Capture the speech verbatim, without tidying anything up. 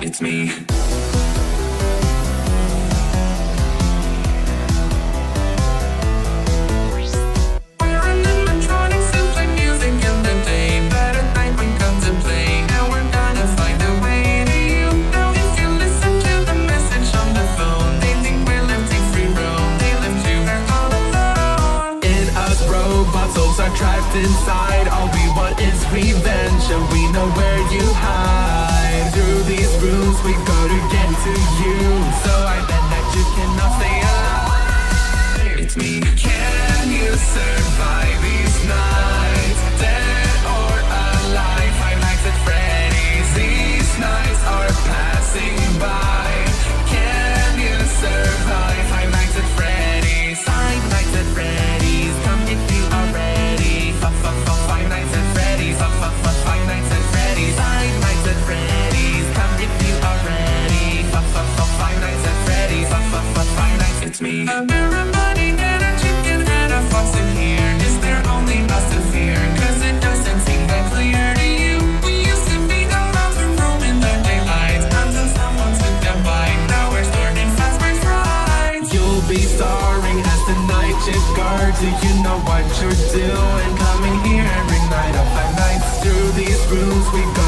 It's me. We're animatronics and play music in the day, but at night we contemplate how we're gonna find a way to you. Now if you listen to the message on the phone, they think we're lifting free roam. They live to her all alone. In us robot souls are trapped inside. All we want is revenge, and we know where you hide. Through these rooms we go to get to you, so I bet that you cannot stay alive. It's me. Can you survive these nights? Dead or alive? Five Nights at Freddy's. These nights are passing by. Can you survive Five Nights at Freddy's? Five Nights at Freddy's. Come if you are ready. F f f Five Nights at Freddy's. F f f Five Nights at Freddy's. Five Nights at Freddy's. Come if you are ready. F f f Five Nights at Freddy's. F f f Five Nights. It's me. Everybody get a chicken and a fox in here. Is there only us to fear? Cause it doesn't seem that clear to you. We used to be allowed to roam in the daylight until someone took a bite. Now we're stored in fast-break frights. You'll be starring as the night shift guard. Do you know what you're doing? Coming here every night of five nights. Through these rooms we go